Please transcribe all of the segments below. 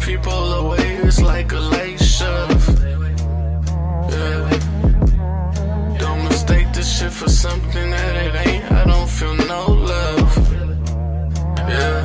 people away, it's like a late shove. Yeah. Don't mistake this shit for something that it ain't. I don't feel no love. Yeah.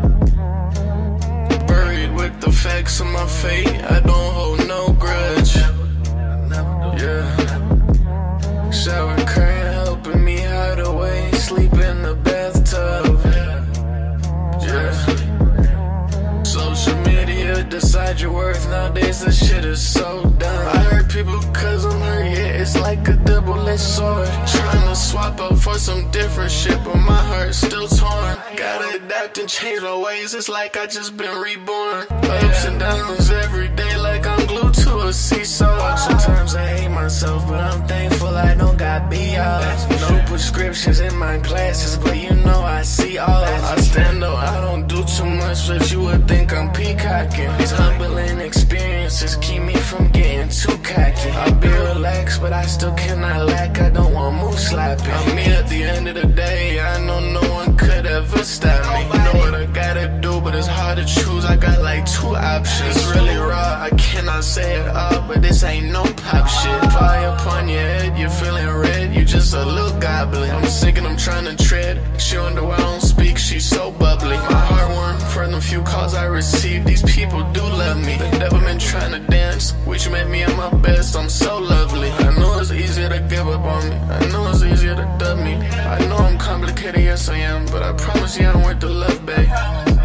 Buried with the facts of my fate, I don't hold no grudge. Yeah. Shower current helping me hide away, sleep in the bathtub. Yeah. Social media decide your worth nowadays, this shit is so dumb. I hurt people cause I'm hurt, yeah, it's like a double-edged sword. Trying to swap up for some different shit, but my heart's still torn. Gotta adapt and change my ways, it's like I just been reborn. Ups and downs every day, like I'm glued to a seesaw. Sometimes I hate myself, but I'm thankful I don't got BS. No prescriptions in my glasses, but you know I see all. I stand up, I don't do too much, but you would think I'm peacocking. These humbling experiences keep me from getting too cocky. I'll be relaxed, but I still cannot lack. I don't want move slapping. I'm me at the end of the day, I know no one could ever stop me. You know what I gotta do, but it's hard to choose. I got like two options. It's really raw, I cannot say it all, but this ain't no pop shit. Fire upon your head, you're feeling red, you just a little goblin. I'm sick and I'm trying to tread. She wonder why I don't speak, she's so bubbly. My heart warm for the few calls I received. These people do love me. The devil been trying to dance, which made me at my best. I'm so lovely. I know it's easier to give up on me, I know it's easier to dub me. I know I'm complicated, yes I am, but I promise you I'm worth the love, babe.